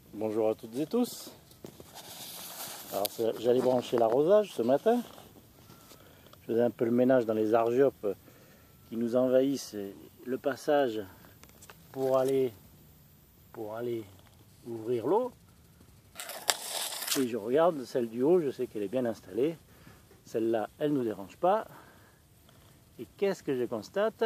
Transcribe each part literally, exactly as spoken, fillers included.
Bonjour à toutes et tous. Alors j'allais brancher l'arrosage ce matin. Je faisais un peu le ménage dans les argiopes qui nous envahissent le passage pour aller, pour aller ouvrir l'eau. Et je regarde celle du haut, je sais qu'elle est bien installée. Celle-là, elle ne nous dérange pas. Et qu'est-ce que je constate?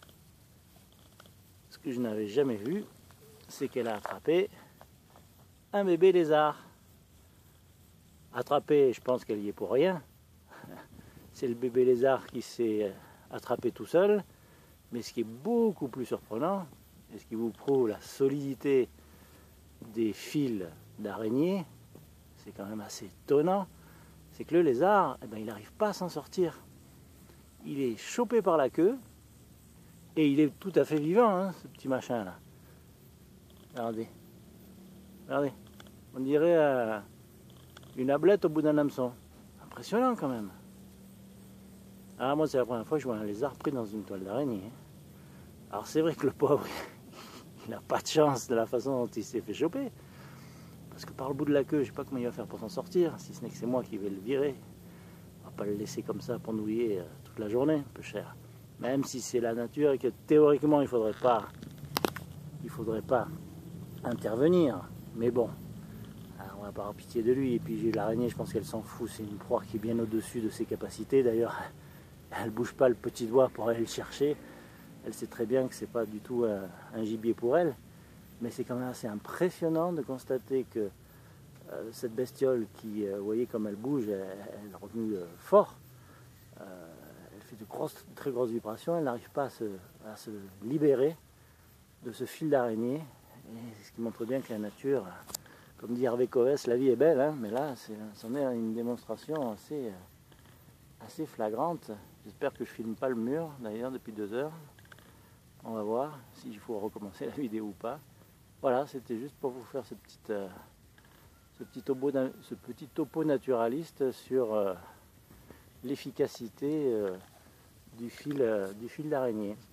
Ce que je n'avais jamais vu, c'est qu'elle a attrapé un bébé lézard. Attrapé, je pense qu'elle y est pour rien. C'est le bébé lézard qui s'est attrapé tout seul. Mais ce qui est beaucoup plus surprenant, et ce qui vous prouve la solidité des fils d'araignée, c'est quand même assez étonnant, c'est que le lézard, eh ben, il n'arrive pas à s'en sortir. Il est chopé par la queue, et il est tout à fait vivant, hein, ce petit machin là. Regardez. Regardez. On dirait euh, une ablette au bout d'un hameçon. Impressionnant quand même. Ah, moi c'est la première fois que je vois un lézard pris dans une toile d'araignée. Alors c'est vrai que le pauvre, il n'a pas de chance de la façon dont il s'est fait choper. Parce que par le bout de la queue, je ne sais pas comment il va faire pour s'en sortir, si ce n'est que c'est moi qui vais le virer. On va pas le laisser comme ça pendouiller euh, toute la journée, un peu cher. Même si c'est la nature et que théoriquement il ne faudrait pas, il faudrait pas intervenir. Mais bon, alors, on va pas avoir pitié de lui. Et puis l'araignée, je pense qu'elle s'en fout. C'est une proie qui est bien au-dessus de ses capacités. D'ailleurs, elle ne bouge pas le petit doigt pour aller le chercher. Elle sait très bien que c'est pas du tout un, un gibier pour elle. Mais c'est quand même assez impressionnant de constater que euh, cette bestiole qui, euh, vous voyez comme elle bouge, elle, elle remue euh, fort. Euh, elle fait de grosses, très grosses vibrations. Elle n'arrive pas à se, à se libérer de ce fil d'araignée. Et ce qui montre bien que la nature, comme dit Hervé Coès, la vie est belle, hein, mais là, c'en est une démonstration assez, assez flagrante. J'espère que je filme pas le mur, d'ailleurs, depuis deux heures. On va voir s'il faut recommencer la vidéo ou pas. Voilà, c'était juste pour vous faire ce petit, euh, ce petit, topo, ce petit topo naturaliste sur euh, l'efficacité euh, du fil, euh, du fil d'araignée.